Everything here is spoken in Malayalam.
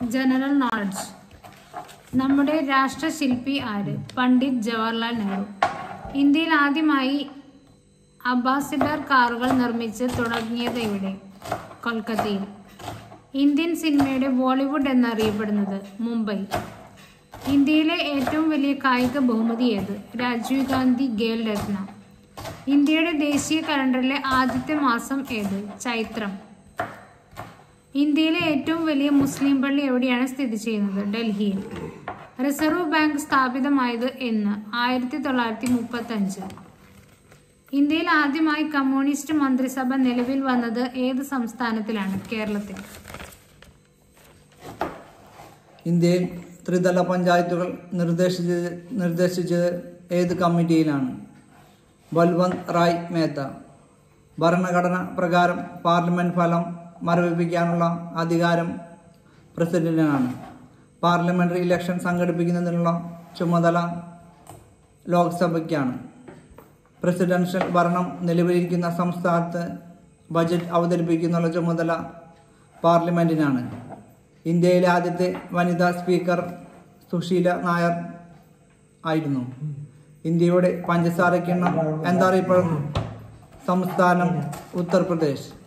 General knowledge. നമ്മുടെ രാഷ്ട്രശില്പി ആര്? പണ്ഡിറ്റ് ജവഹർലാൽ നെഹ്റു. ഇന്ത്യയിൽ ആദ്യമായി അംബാസിഡർ കാറുകൾ നിർമ്മിച്ച് തുടങ്ങിയത് എവിടെ? കൊൽക്കത്തയിൽ. ഇന്ത്യൻ സിനിമയുടെ ബോളിവുഡ് എന്നറിയപ്പെടുന്നത്? മുംബൈ. ഇന്ത്യയിലെ ഏറ്റവും വലിയ കായിക ബഹുമതി ഏത്? രാജീവ് ഗാന്ധി ഖേൽ രത്ന. ഇന്ത്യയുടെ ദേശീയ കലണ്ടറിലെ ആദ്യത്തെ മാസം ഏത്? ചൈത്രം. ഇന്ത്യയിലെ ഏറ്റവും വലിയ മുസ്ലിം പള്ളി എവിടെയാണ് സ്ഥിതി ചെയ്യുന്നത്? ഡൽഹിയിൽ. റിസർവ് ബാങ്ക് സ്ഥാപിതമായത് എന്ന്? 1935. ഇന്ത്യയിൽ ആദ്യമായി കമ്മ്യൂണിസ്റ്റ് മന്ത്രിസഭ നിലവിൽ വന്നത് ഏത് സംസ്ഥാനത്തിലാണ്? കേരളത്തിൽ. ഇന്ത്യയിൽ ത്രിതല പഞ്ചായത്തുകൾ നിർദ്ദേശിച്ചത് ഏത് കമ്മിറ്റിയിലാണ്? ബൽവന്ത് റായ് മേത്ത. ഭരണഘടന പ്രകാരം പാർലമെന്റ് ഫലം മരവിപ്പിക്കാനുള്ള അധികാരം പ്രസിഡന്റിനാണ്. പാർലമെന്ററി ഇലക്ഷൻ സംഘടിപ്പിക്കുന്നതിനുള്ള ചുമതല ലോക്സഭയ്ക്കാണ്. പ്രസിഡൻഷ്യൽ ഭരണം നിലവിലിരിക്കുന്ന സംസ്ഥാനത്ത് ബജറ്റ് അവതരിപ്പിക്കാനുള്ള ചുമതല പാർലമെന്റിനാണ്. ഇന്ത്യയിലെ ആദ്യത്തെ വനിതാ സ്പീക്കർ സുശീല നായർ ആയിരുന്നു. ഇന്ത്യയുടെ പഞ്ചസാരക്കിണ്ണം എന്നറിയപ്പെടുന്ന സംസ്ഥാനം ഉത്തർപ്രദേശ്.